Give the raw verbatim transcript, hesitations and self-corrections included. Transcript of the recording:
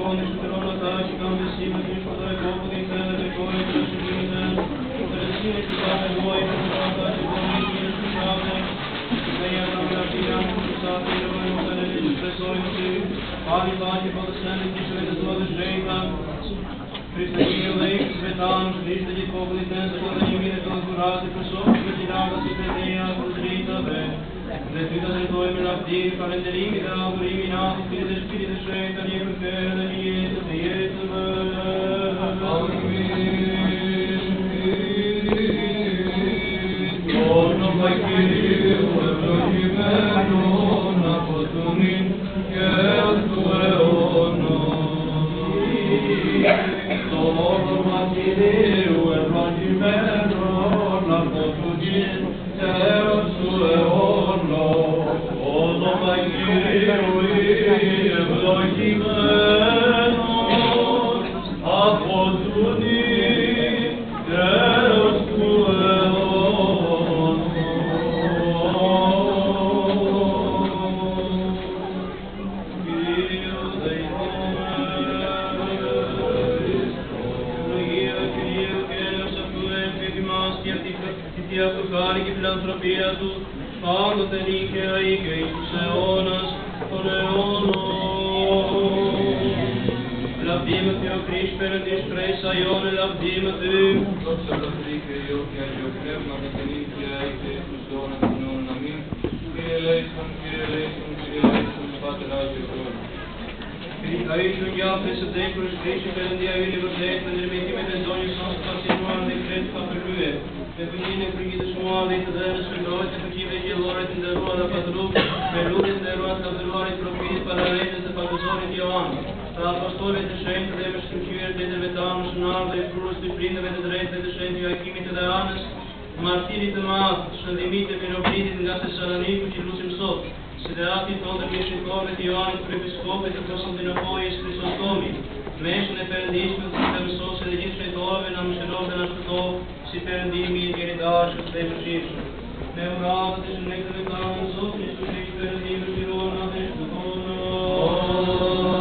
Όνες του τρώνου τάχει κάντε σήμα του εις ποτέ κόπο την θέλετε κόρη του ασυλίνες. Τερεσίνες του κάθε γόη του τρώτα και γονείς μήνες του σάτε. Θεία τα μελαπτήρα μου του σάτε και γόη μου καλελείς του πρεσόιτσι. Πάλι πάλι ποτεσένε και σβέτες του αδεσβέιταν. Χριστέ Κύριε Λέης Βετάνους, Χριστέ και κόβλητες, και δεν ημίνε τον κουράτε προσώπους και την άγαση και παιδεία προσρήταβε. Δε τρίτα δε το εμελαπτήρ, παρεντερήμι δε αγουρήμι νάθη, κύριε σπίτι δε σέιταν, η εκρουκέρα δε μιέτε, δε ιέτε με. Όνομα Κυρίου ευλογημένον από του νυν και του αιώνος. Το όνομα Κυρίου ευλογημένον από του νυν και του αιώνος. Όνομα Κυρίου ευλογημένον από του νυν και του αιώνος. Του χάρη και φιλανθρωπία του, πάντοτε νύχαια ή και εις τους αιώνας των αιώνων. Λαβδίμε Θεό Χριστ πέραν της πρέης Αϊών, λαβδίμε Θεό. Δόξα τω Θεή και Υιό και Άγιο Πνεύμα και την νύχαια ή και εις τους αιώνας των αιώνων. Αμήν. Κύριε ελέησον, Κύριε ελέησον, Κύριε ελέησον, Πάτερ Άγιο Θεό. Christum Iapes Decorus Christi per dia universet per remiti med den dårlige sans av sin var det kred for forlue. Det begynner å bli det små litt deres fordraget for kivet i året den råda patro. Men lodet den råda at det var et profil på den redes til pastoret Johan. Da pastoret det skjent det med strukturer det det vetan snar det frus det blinde ved det rett det skjent Joachim til det Johannes. Martiri til mat, så de mite ved å bli den gasse saloniku til lusim sot. Se det alltid tål det missionkåret i Johannes for episkopet og Konstantinopoli Christostomi. Menschen er perendismen til dem så se det gitt seg doven om skjeloven av stå, si perendimi i geridage og det forskirsen. Med å rade til sin nekter vetan, så Kristus Kristus perendimi til råden av det stående.